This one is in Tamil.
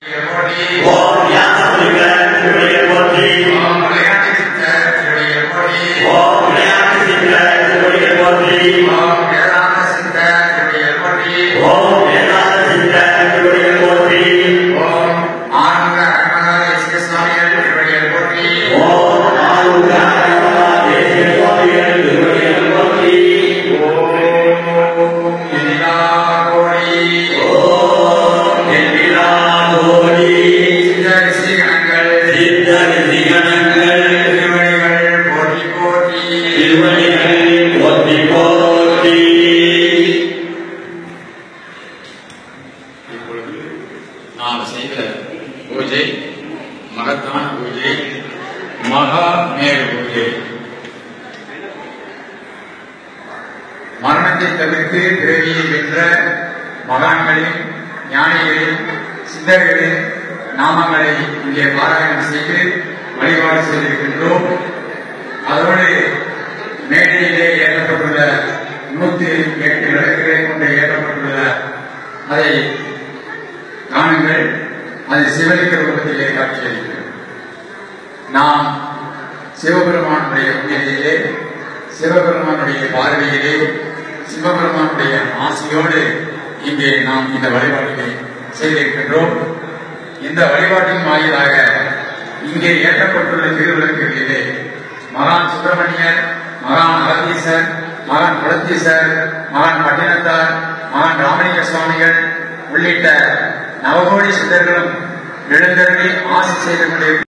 பூஜை மகத்தான பூஜை மகா மேக பூஜை. மரணத்தை தவிர்த்து பிறவியை வென்ற மகான்களின் ஞானிகளின் சித்தர்களின் நாமங்களை இங்கே பாராயணம் செய்து வழிபாடு செய்திருக்கின்றோம். அதோடு மேடையிலே ஏற்றப்பட்டுள்ள 108 விளக்குகளை கொண்டு ஏற்றப்பட்டுள்ள அதை காணுங்கள். அது சிவலிங்க ரூபத்திலே காட்சியளிக்கிறது. நாம் சிவபெருமானுடைய பூஜையிலே, சிவபெருமானுடைய பார்வையிலே, சிவபெருமானுடைய ஆசையோடு இங்கே நாம் இந்த வழிபாட்டினை செய்திருக்கின்றோம். இந்த வழிபாட்டின் வாயிலாக இங்கே ஏற்றப்பட்டுள்ள திருவிளக்குகளிலே மகான் சுப்பிரமணியர், மகான் அகத்தீசர், மகான் குலத்தீசர், மகான் பட்டினத்தார், மகான் ராமலிங்க சுவாமிகள் உள்ளிட்ட நவகோடி சித்தர்களும் எழுந்தருளி ஆசி செய்து கொண்டிருக்கிறார்.